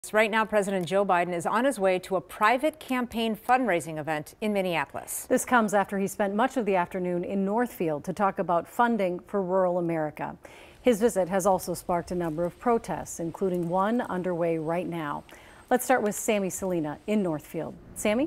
Right now, President Joe Biden is on his way to a private campaign fundraising event in Minneapolis. This comes after he spent much of the afternoon in Northfield to talk about funding for rural America. His visit has also sparked a number of protests, including one underway right now. Let's start with Sammy Salina in Northfield. Sammy?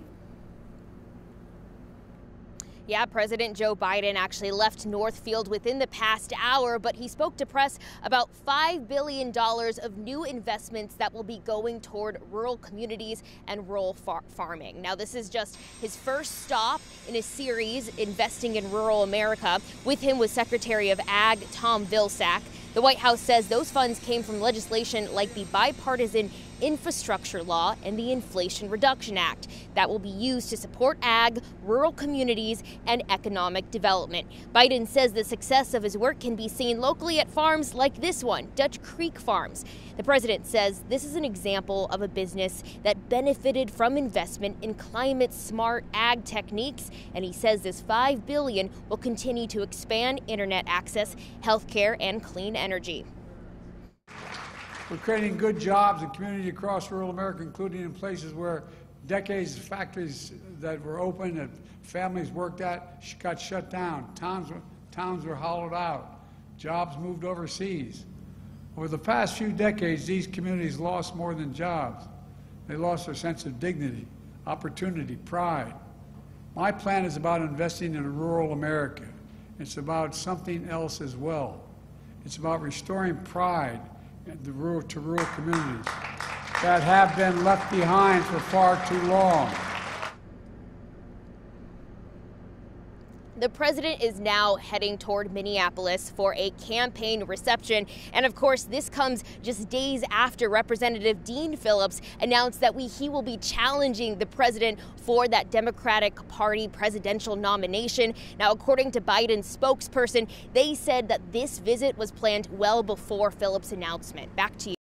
Yeah, President Joe Biden actually left Northfield within the past hour, but he spoke to press about $5 billion of new investments that will be going toward rural communities and rural farming. Now, this is just his first stop in a series investing in rural America. With him was Secretary of Ag Tom Vilsack. The White House says those funds came from legislation like the bipartisan infrastructure law and the Inflation Reduction Act that will be used to support ag, rural communities, and economic development. Biden says the success of his work can be seen locally at farms like this one, Dutch Creek Farms. The president says this is an example of a business that benefited from investment in climate-smart ag techniques, and he says this $5 billion will continue to expand internet access, healthcare, and clean energy. We're creating good jobs and community across rural America, including in places where decades of factories that were open and families worked at got shut down. Towns were hollowed out. Jobs moved overseas. Over the past few decades, these communities lost more than jobs. They lost their sense of dignity, opportunity, pride. My plan is about investing in rural America. It's about something else as well. It's about restoring pride to rural communities that have been left behind for far too long. The president is now heading toward Minneapolis for a campaign reception. And of course, this comes just days after Representative Dean Phillips announced that he will be challenging the president for that Democratic Party presidential nomination. Now, according to Biden's spokesperson, they said that this visit was planned well before Phillips' announcement. Back to you.